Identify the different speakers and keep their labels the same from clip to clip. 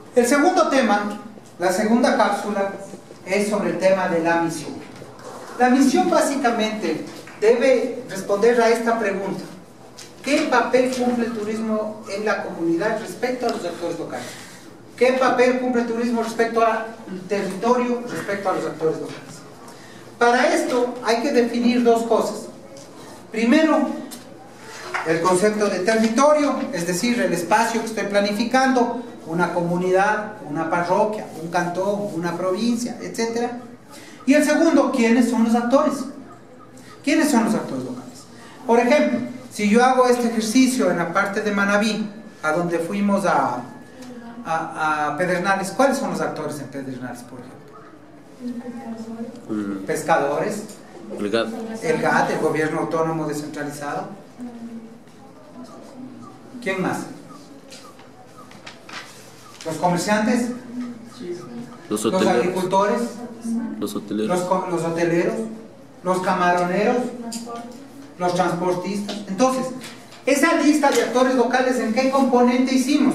Speaker 1: El segundo tema, la segunda cápsula, es sobre el tema de la misión. La misión básicamente debe responder a esta pregunta: ¿qué papel cumple el turismo en la comunidad respecto a los actores locales? ¿Qué papel cumple el turismo respecto al territorio, respecto a los actores locales? Para esto hay que definir dos cosas. Primero, el concepto de territorio, es decir, el espacio que estoy planificando, una comunidad, una parroquia, un cantón, una provincia, etc. Y el segundo, ¿quiénes son los actores? ¿Quiénes son los actores locales? Por ejemplo, si yo hago este ejercicio en la parte de Manabí, a donde fuimos a Pedernales, ¿cuáles son los actores en Pedernales, por ejemplo? Pescadores, el GAT, el gobierno autónomo descentralizado. ¿Quién más? Los comerciantes, los agricultores, los hoteleros, los camaroneros, los transportistas. Entonces, esa lista de actores locales, ¿en qué componente hicimos?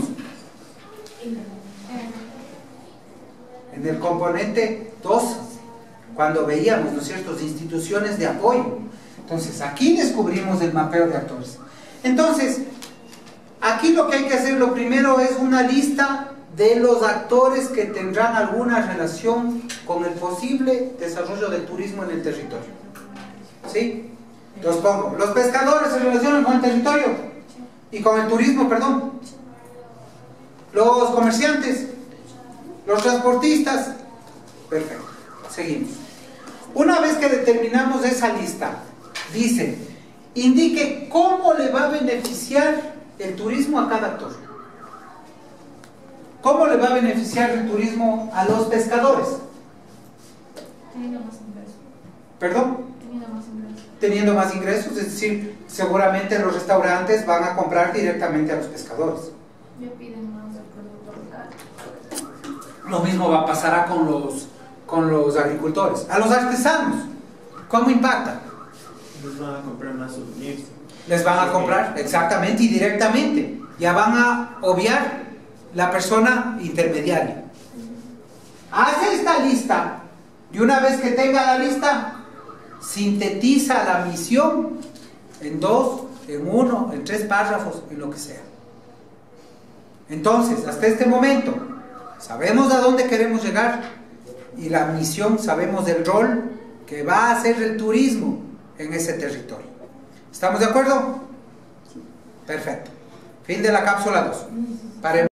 Speaker 1: En el componente 2, cuando veíamos, ¿no es cierto?, instituciones de apoyo. Entonces, aquí descubrimos el mapeo de actores. Entonces, aquí lo que hay que hacer, lo primero, es una lista de los actores que tendrán alguna relación con el posible desarrollo del turismo en el territorio. ¿Sí? Los pongo. Los pescadores se relacionan con el territorio y con el turismo, perdón. Los comerciantes, los transportistas. Perfecto. Seguimos. Una vez que determinamos esa lista, dice, indique cómo le va a beneficiar el turismo a cada actor. ¿Cómo le va a beneficiar el turismo a los pescadores?
Speaker 2: Teniendo más ingresos.
Speaker 1: ¿Perdón?
Speaker 2: Teniendo más ingresos.
Speaker 1: Teniendo más ingresos, es decir, seguramente los restaurantes van a comprar directamente a los pescadores.
Speaker 2: Ya piden más del producto local.
Speaker 1: Lo mismo va a pasar con los agricultores. A los artesanos, ¿cómo impacta?
Speaker 3: Les van a comprar más souvenirs.
Speaker 1: Les van a comprar, exactamente, y directamente. Ya van a obviar la persona intermediaria. Hace esta lista y una vez que tenga la lista, sintetiza la misión en 2, en 1, en 3 párrafos, en lo que sea. Entonces, hasta este momento, sabemos a dónde queremos llegar y la misión, sabemos del rol que va a hacer el turismo en ese territorio. ¿Estamos de acuerdo? Perfecto. Fin de la cápsula 2.